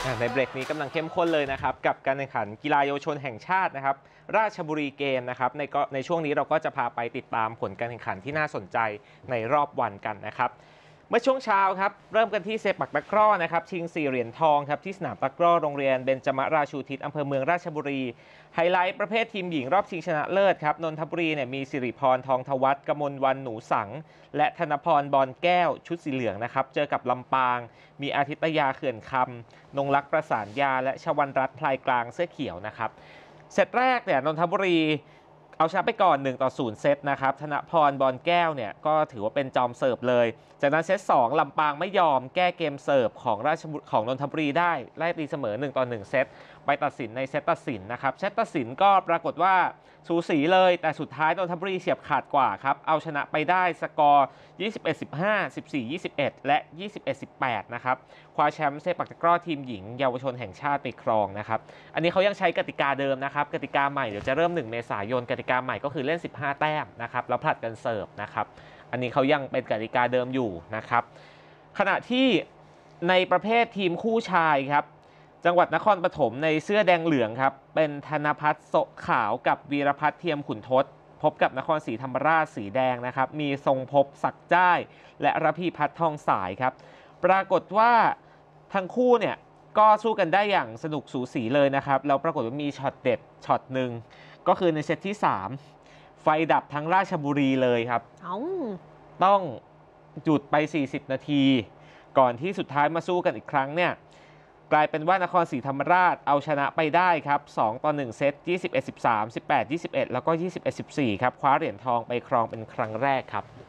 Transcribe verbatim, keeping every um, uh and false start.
ในเบรกนี้กำลังเข้มข้นเลยนะครับกับการแข่งขันกีฬาเยาวชนแห่งชาตินะครับราชบุรีเกมนะครับในก็ในช่วงนี้เราก็จะพาไปติดตามผลการแข่งขันที่น่าสนใจในรอบวันกันนะครับเมื่อช่วงเช้าครับเริ่มกันที่เซปักตะกร้อนะครับชิงสี่เหรียญทองครับที่สนามตะกร้อโรงเรียนเบญจมราชูทิศอำเภอเมืองราชบุรีไฮไลท์ประเภททีมหญิงรอบชิงชนะเลิศครับนนทบุรีเนี่ยมีสิริพรทองทวัฒน์กมลวรรณหนูสังและธนพรบอลแก้วชุดสีเหลืองนะครับเจอกับลำปางมีอาทิตยาเขื่อนคำนงลักษณ์ประสานยาและชวันรัตน์พลายกลางเสื้อเขียวนะครับเซตแรกเนี่ยนนทบุรีเอาชนะไปก่อนหนึ่งต่อศูนย์เซตนะครับธนพรบอลแก้วเนี่ยก็ถือว่าเป็นจอมเสิร์ฟเลยจากนั้นเซตสองลำปางไม่ยอมแก้เกมเสิร์ฟของราชบุรีของนนทบุรีได้ไล่ตีเสมอหนึ่งต่อหนึ่งเซตไปตัดสินในเซตตัดสินนะครับเซตตัดสินก็ปรากฏว่าสูสีเลยแต่สุดท้ายนนทบุรีเฉียบขาดกว่าครับเอาชนะไปได้สกอร์ยี่สิบเอ็ด สิบห้า สิบสี่ ยี่สิบเอ็ดและยี่สิบเอ็ด สิบแปดนะครับคว้าแชมป์เซปักตะกร้อทีมหญิงเยาวชนแห่งชาติไปครองนะครับอันนี้เขายังใช้กติกาเดิมนะครับกติกาใหม่เดี๋ยวจะเริ่มหนึ่งเมษายนกติกาใหม่ก็คือเล่นสิบห้าแต้มนะครับแล้วผลัดกันเสิร์ฟนะครับอันนี้เขายังเป็นกติกาเดิมอยู่นะครับขณะที่ในประเภททีมคู่ชายครับจังหวัดนครปฐมในเสื้อแดงเหลืองครับเป็นธนพัฒน์โสขาวกับวีรพัฒน์เทียมขุนทศพบกับนครศรีธรรมราชสีแดงนะครับมีทรงภพศักดิ์จ้ายและระพีพัฒน์ทองสายครับปรากฏว่าทั้งคู่เนี่ยก็สู้กันได้อย่างสนุกสูสีเลยนะครับแล้วปรากฏว่ามีช็อตเด็ดช็อตหนึ่งก็คือในเซตที่สามไฟดับทั้งราชบุรีเลยครับต้องหยุดไปสี่สิบนาทีก่อนที่สุดท้ายมาสู้กันอีกครั้งเนี่ยกลายเป็นว่านครศรีธรรมราชเอาชนะไปได้ครับสองต่อหนึ่งเซตยี่สิบเอ็ด สิบสาม สิบแปด ยี่สิบเอ็ดแล้วก็ยี่สิบเอ็ด สิบสี่ครับคว้าเหรียญทองไปครองเป็นครั้งแรกครับ